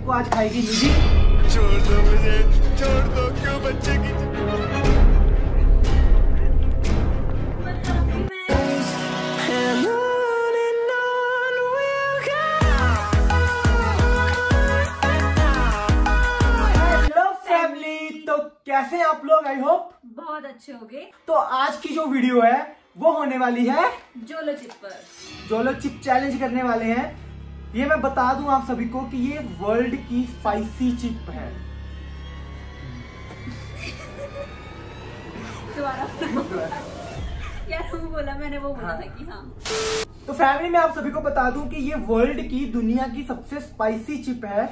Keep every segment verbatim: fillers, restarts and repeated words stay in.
Chip को आज खाएगी निधि। छोड़ दो मुझे, छोड़ दो, क्यों बच्चे की कैसे हैं आप लोग? आई होप बहुत अच्छे होंगे। तो आज की जो वीडियो है वो होने वाली है जोलो चिप पर। जोलो चिप चैलेंज करने वाले हैं। ये मैं बता दूं आप सभी को कि ये वर्ल्ड की स्पाइसी चिप है। दोबारा यार वो बोला मैंने वो बोला था कि हाँ। तो फैमिली में आप सभी को बता दूं कि ये वर्ल्ड की दुनिया की सबसे स्पाइसी चिप है।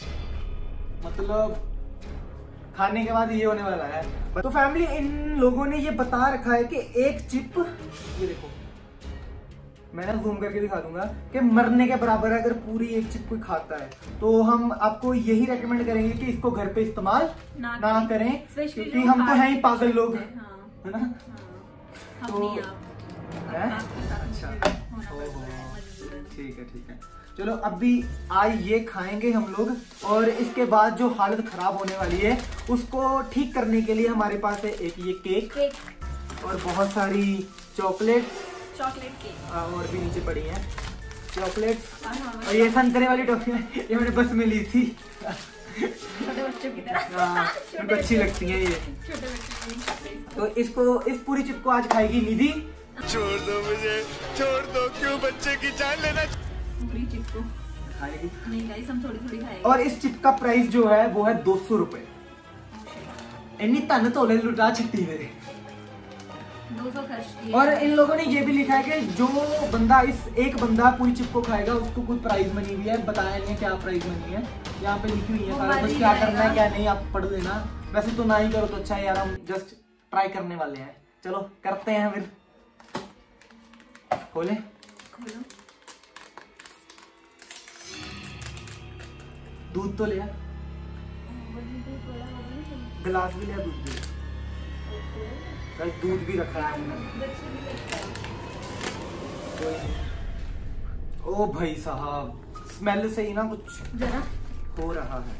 मतलब खाने के बाद ये होने वाला है। तो फैमिली इन लोगों ने ये बता रखा है कि एक चिप, ये देखो मैं ना जूम करके दिखा दूंगा, कि मरने के बराबर है अगर पूरी एक चिप कोई खाता है। तो हम आपको यही रेकमेंड करेंगे कि इसको घर पे इस्तेमाल ना, ना करें, क्योंकि हम तो हैं ही पागल लोग, है ना। तो अच्छा ठीक है ठीक है चलो अभी आज ये खाएंगे हम लोग, और इसके बाद जो हालत खराब होने वाली है उसको ठीक करने के लिए हमारे पास है एक ये केक, केक। और बहुत सारी चॉकलेट चॉकलेट केक और भी नीचे पड़ी हैं चॉकलेट। और ये संतरे वाली टॉफी ये मैंने बस में ली थी, छोटे बच्चों की तरह। उनको अच्छी लगती है ये। छोटे बच्चों। तो इसको इस पूरी चिप को आज खाएगी निधि। छोड़ दो मुझे, छोड़ दो, क्यों बच्चे की जान लेना। पूरी चिप को खाएगी नहीं गाइस, हम थोड़ी थोड़ी खाएंगे। और इस चिप का प्राइस जो है वो है दो सौ रुपए। इन्नी तन तोले लुटा छट्टी मेरे दो सौ खर्च। और इन लोगों ने ये भी लिखा है कि जो बंदा इस एक बंदा पूरी चिप को खाएगा उसको कुछ प्राइज मनी भी है। बताया नहीं है क्या प्राइज मनी है, यहाँ पे लिखी हुई है सारा कुछ, क्या करना है क्या नहीं आप पढ़ लेना। वैसे तो ना ही करो तो अच्छा है यार, हम जस्ट ट्राई करने वाले हैं। चलो करते हैं फिर। खोले खोलो। दूध तो लिया, गिलास भी लिया, दूध भी लिया, दूध भी रखा है हमने। ओ भाई साहब स्मेल से ही ना कुछ जरा हो रहा है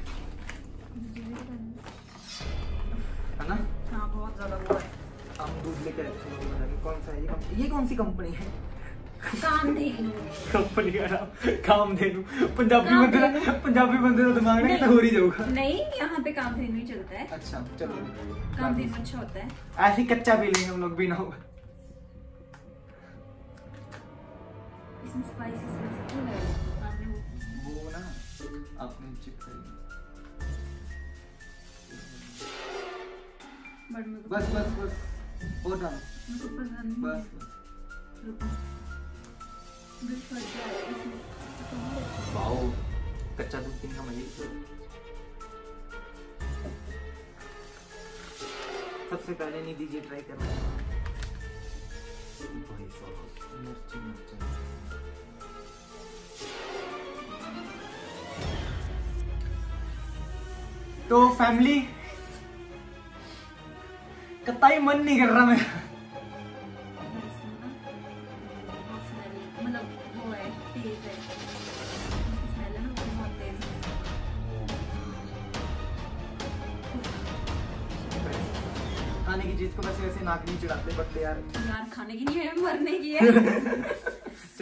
है ना। हाँ बहुत ज्यादा वो है। हम दूध लेकर कौन सा है ये, ये कौन सी कंपनी है? कामधेनु कंपनी का नाम कामधेनु। पंजाबी बंदे पंजाबी बंदे का दिमाग ना हो ही जाऊगा। नहीं यहाँ पे कामधेनु ही चलता है। अच्छा चलो कामधेनु अच्छा होता है। ऐसे कच्चा पी लेंगे हम लोग भी ना होगा। इसमें स्पाइसी स्पाइसी क्यों लग रहा है? वो ना आपने चिप करी। बस बस बस और डाल बस बस। वाओ कच्चा दूध पीने का मजा। सबसे पहले नहीं दीजिए ट्राई करना। भाई साहब मिर्ची मिर्ची। तो फैमिली कतई मन नहीं कर रहा मैं। खाने की चीज को वैसे वैसे नाक नहीं चिढ़ाते बट यार यार खाने की नहीं है, मरने की है।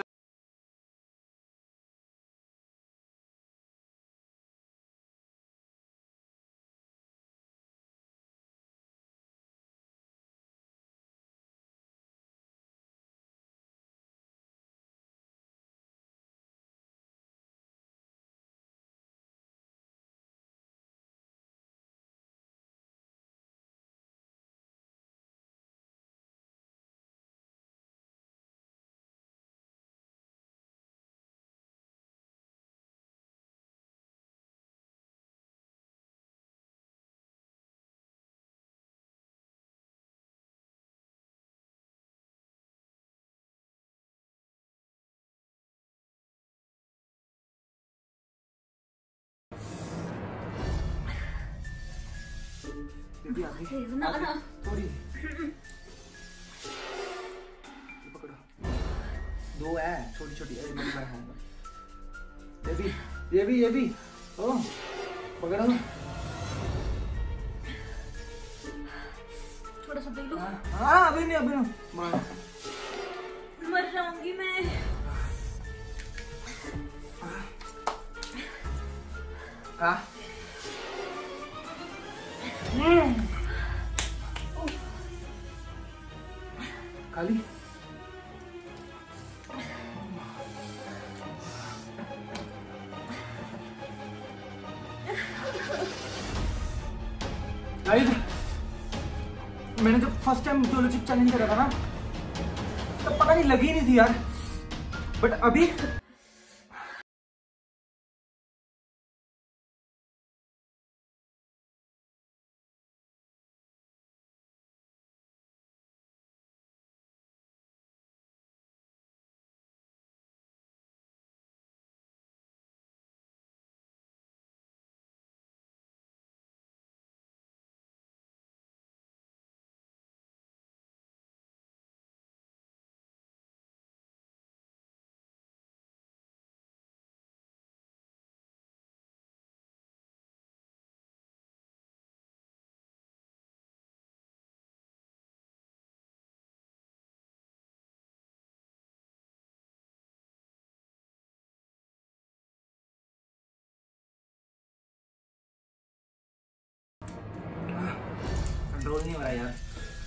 दीदी आधी थोड़ी पकड़ो, दो है छोटी छोटी। ये भी ये भी ये भी ओ पकड़ो, थोड़ा सा पी लो। हाँ अभी नहीं, अभी नहीं, मर जाऊंगी मैं। हाँ खाली गाइस, मैंने जब first time Jolo chip challenge करा था ना, तब पता नहीं लगी नहीं थी यार, बट अभी कंट्रोल नहीं हो रहा यार।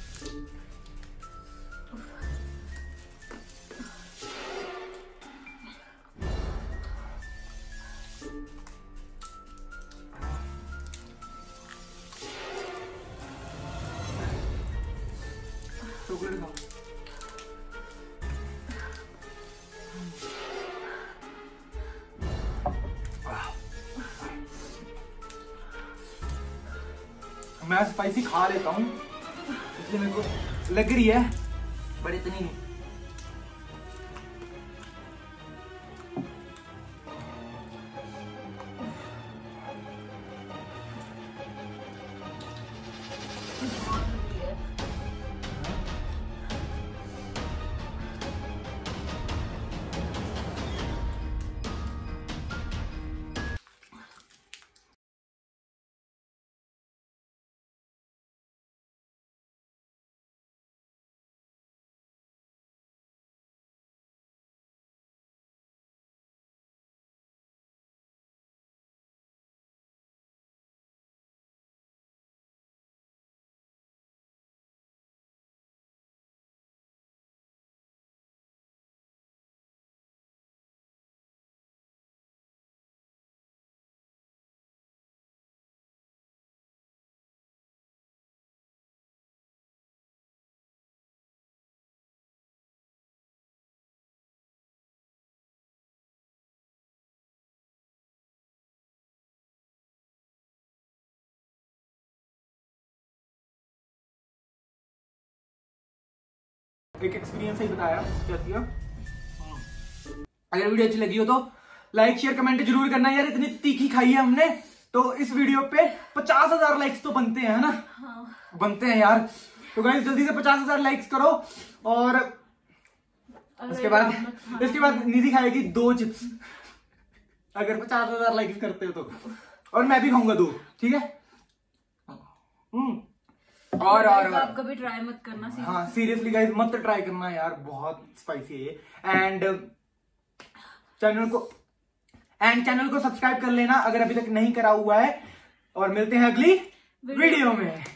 चॉकलेट खाओ। मैं स्पाइसी खा लेता हूँ इसलिए मेरे को लग रही है, बट इतनी नहीं। एक एक्सपीरियंस ही बताया क्या किया। अगर वीडियो अच्छी लगी हो तो लाइक शेयर कमेंट जरूर करना यार, इतनी तीखी खाई है हमने तो इस वीडियो पे पचास हजार लाइक्स तो बनते हैं ना। हाँ। बनते हैं यार, तो गाइस जल्दी से पचास हजार लाइक्स करो और इसके बाद हाँ। इसके बाद निधि खाएगी दो चिप्स अगर पचास हजार लाइक्स करते हो तो, और मैं भी खाऊंगा दो, ठीक है। हम्म और और आप कभी ट्राई मत करना। हाँ सीरियसली गाइस मत ट्राई करना यार, बहुत स्पाइसी है ये। एंड चैनल को एंड चैनल को सब्सक्राइब कर लेना अगर अभी तक नहीं करा हुआ है, और मिलते हैं अगली वीडियो में।